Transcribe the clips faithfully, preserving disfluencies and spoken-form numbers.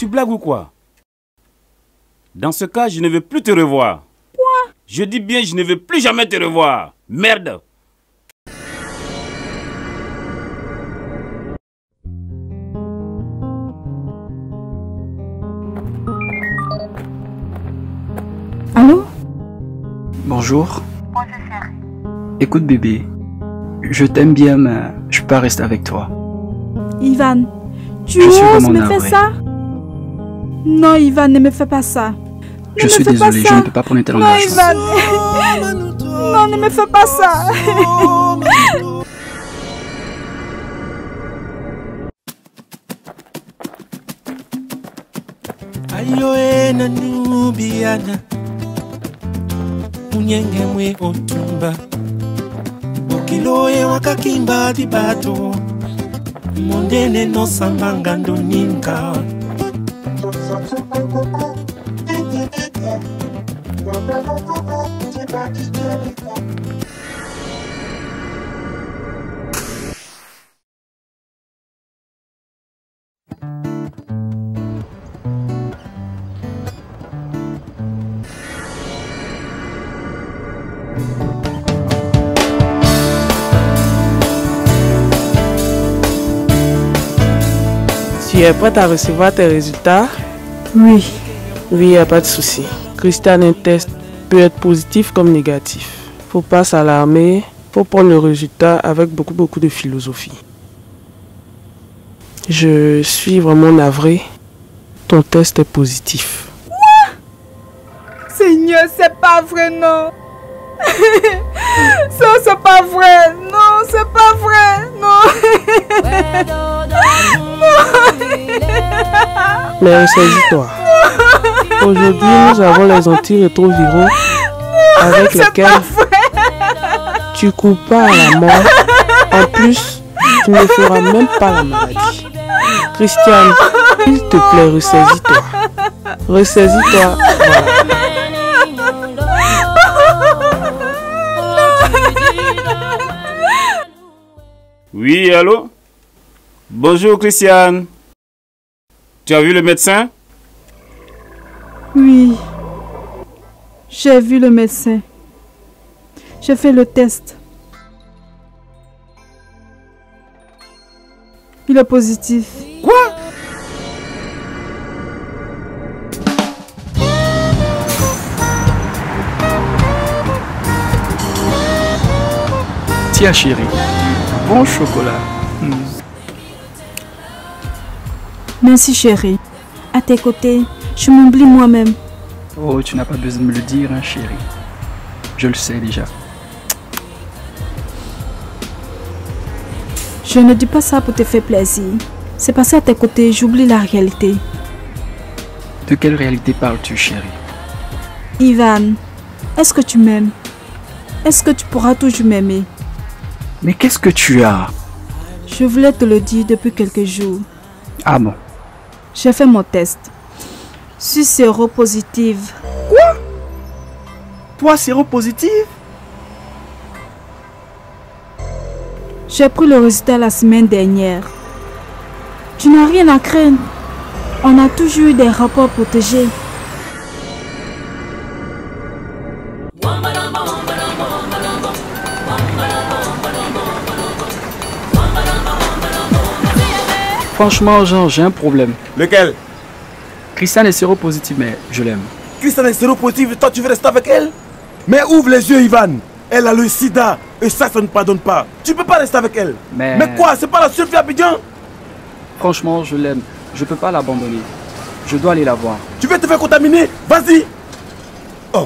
blagues ou quoi? Dans ce cas, je ne veux plus te revoir. Quoi? Je dis bien, je ne veux plus jamais te revoir. Merde! Allô? Bonjour. Bonjour chérie. Écoute bébé, je t'aime bien mais je peux pas rester avec toi. Ivan, tu Je suis oses vraiment me navré. faire ça? Non Ivan, ne me fais pas ça. Ne Je me suis fais désolé, pas je ça. ne peux pas prendre tel Non engagement. Ivan. Non, ne me fais pas ça. Ayo ena nubiana Munyenge mwe otumba Okiloe wakakimba dibato Mondene no sambanga ndoninka Tu es prête à recevoir tes résultats? Oui. Oui, il n'y a pas de souci. Christiane, un test peut être positif comme négatif. Faut pas s'alarmer, faut prendre le résultat avec beaucoup beaucoup de philosophie. Je suis vraiment navré. Ton test est positif. Quoi? Seigneur, c'est pas vrai, non. Ça, c'est pas vrai. Non, c'est pas vrai. Non. Mais ressaisis-toi. Aujourd'hui, nous avons les antirétroviraux avec lesquels tu cours pas à la mort. En plus, tu ne feras même pas la maladie. Christiane, s'il te plaît, ressaisis-toi. Ressaisis-toi. Voilà. Oui, allô? Bonjour, Christiane. Tu as vu le médecin? Oui. J'ai vu le médecin. J'ai fait le test. Il est positif. Quoi? Tiens chérie, bon chocolat. Hmm. Merci chérie. À tes côtés, je m'oublie moi-même. Oh, tu n'as pas besoin de me le dire, hein, chérie. Je le sais déjà. Je ne dis pas ça pour te faire plaisir. C'est parce qu'à tes côtés, j'oublie la réalité. De quelle réalité parles-tu, chérie? Ivan, est-ce que tu m'aimes? Est-ce que tu pourras toujours m'aimer? Mais qu'est-ce que tu as? Je voulais te le dire depuis quelques jours. Ah bon? J'ai fait mon test. Je suis séropositive. Quoi? Toi, séropositive? J'ai pris le résultat la semaine dernière. Tu n'as rien à craindre. On a toujours eu des rapports protégés. Franchement, Jean, j'ai un problème. Lequel? Christiane est séropositive, mais je l'aime. Christiane est séropositive, toi tu veux rester avec elle? Mais ouvre les yeux, Ivan. Elle a le sida et ça, ça ne pardonne pas. Tu peux pas rester avec elle. Mais... Mais quoi? C'est pas la seule fille à Abidjan? Franchement, je l'aime. Je peux pas l'abandonner. Je dois aller la voir. Tu veux te faire contaminer? Vas-y. Oh.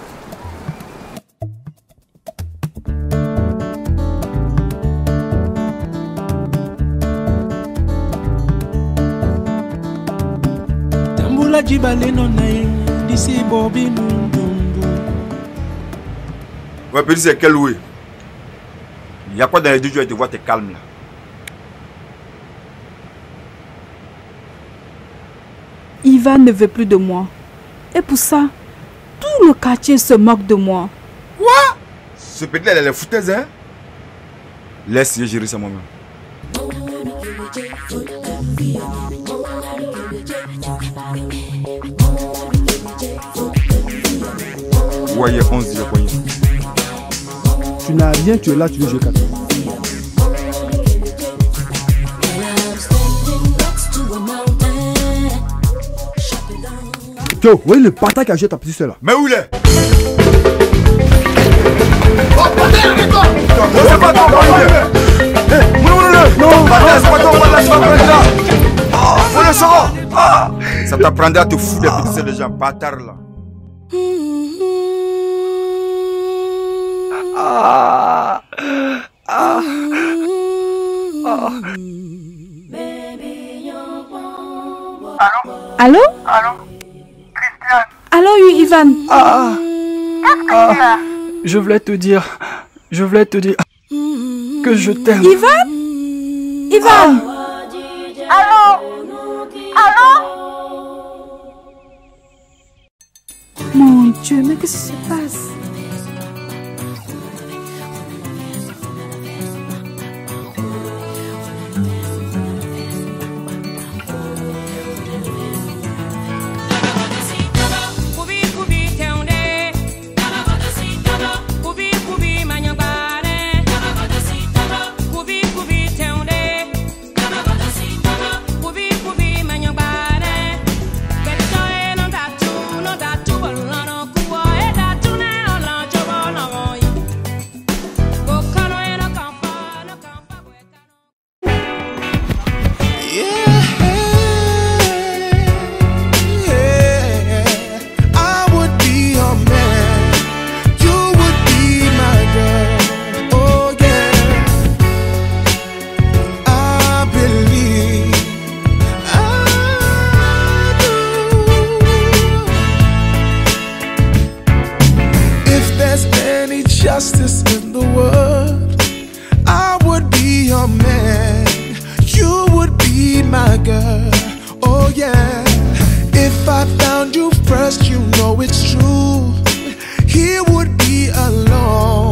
Tambula jibale no nae d'ici Bobby Mundundu. Ouais, Pélis, c'est quel loué? Il y a quoi dans les deux jours et te voir, t'es calme là? Ivan ne veut plus de moi. Et pour ça, tout le quartier se moque de moi. Quoi? Ce petit là, elle est fouteuse, hein? Laisse gérer ça moi-même. voyais onze, je voyais. Tu n'as rien, tu es là, tu veux jouer quatre. Yo, oui, le bâtard qui a joué ta petite soeur là. Mais où il est? Oh, bâtard, arrête-toi! C'est pas ton bâtard! Non, c'est pas ton bâtard, c'est pas ton bâtard! Ah, faut le savoir! Ah, ça t'apprendra à te foutre des petits soeurs de gens, bâtard là. Ah, ah, ah. Allô? Allô? Christian? Allô, oui, Ivan? Ah, Qu'est-ce que ah. tu as? Je voulais te dire, je voulais te dire que je t'aime. Ivan? Ivan? Allô? Allô? Mon Dieu, mais qu'est-ce qui se passe? Justice in the world, I would be your man, you would be my girl, oh yeah. If I found you first, you know it's true, he would be alone.